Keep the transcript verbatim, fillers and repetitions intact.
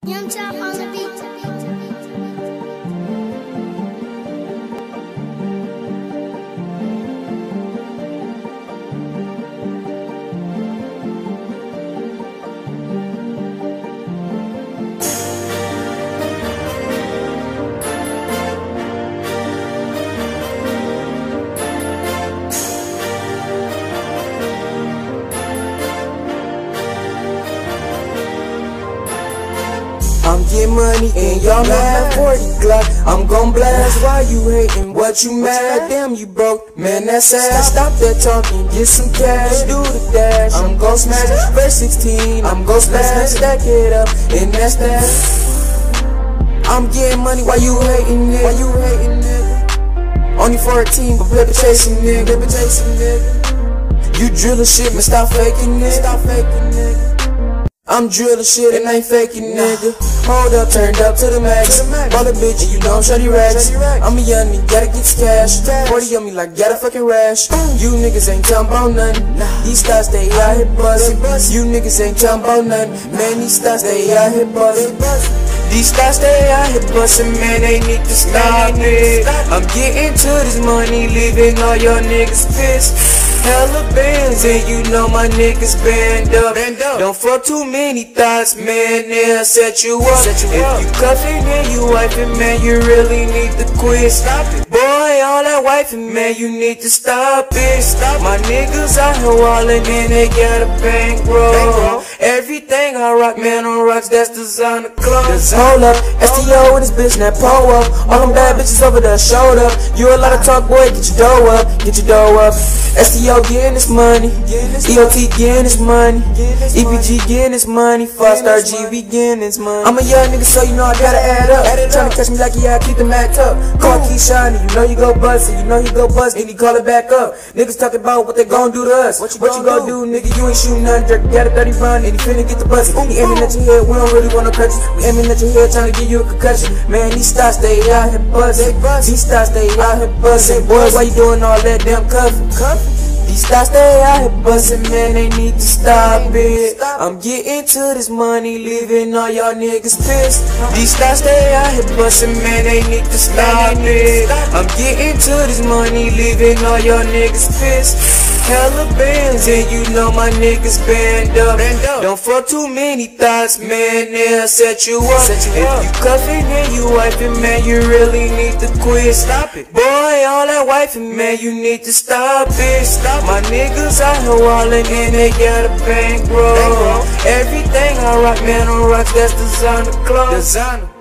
Young Chop on the beat. I'm getting money and y'all mad. forty Glock, I'm gon' blast. Why you hating? What you mad? Damn, you broke, man, that's sad. Stop that talking, get some cash. Do the dash, I'm gon' smash. Verse sixteen, I'm gon' smash. Stack it up, and that's that. I'm getting money, why you hating, nigga? Why you hating, nigga? Only fourteen, but paper chasing, nigga. Paper chasing, nigga. You drillin' shit, man, stop faking, nigga. Stop faking, nigga. I'm drillin' shit and I ain't faking, nigga. Hold up, turned up to the max. Ball a bitch, and you know I'm shawty racks. I'm a young nigga, gotta get this cash. forty on me like got a fucking rash. You niggas ain't talking about nothing. These stars stay out here bustin'. You niggas ain't talking about nothing. Man, these stars stay out here bustin'. These stars stay out here bustin', man, they need to stop it. I'm getting to this money, leaving all y'all niggas pissed. Hella bands, and you know my niggas band up. Don't fuck too many thoughts, man, they'll set you up. If you cuffin' and you wifin', man, you really need to quit. Boy, all that wifin', man, you need to stop it. My niggas out here wallin' and they got a bankroll. Everything I rock, man, on rocks, that's designer clothes. Hold up, S T O with this bitch, now pull up. All them bad bitches over there, showed up. You a lot of talk, boy, get your dough up, get your dough up. S T O getting this money, E O T getting this money, E P G getting this money, five star G V getting this money. I'm a young nigga, so you know I gotta add up. Tryna catch me like yeah, I keep the mat up. Car keep shining, you know you go bust it, you know you go bust it, and you call it back up. Niggas talking about what they gon' do to us. What you, what you gon' do, nigga? You ain't shooting nothing, jerk. Got a thirty run, and you finna get the bus. We aiming at your head, we don't really want no crutches. We aiming at your head, tryna give you a concussion. Man, these stars stay out here buzzing. These stars stay out here buzzing. Boy, why you doing all that damn cuffing? These stars stay out here bustin', man, they need to stop it. I'm getting to this money, leaving all y'all niggas pissed. These stars stay out here bustin', man, they need to stop it. I'm getting to this money, leaving all y'all niggas pissed. Hella bands, and you know my niggas band up. Don't fuck too many thoughts, man, they'll set you up. If you cuffin' and you wifin', man, you really need to quit. Stop it. Boy, all that wifin', man, you need to stop it. Stop My niggas out here wallin' and they got a bankroll. Everything I rock, man, on rocks, that's designer clothes. Designer.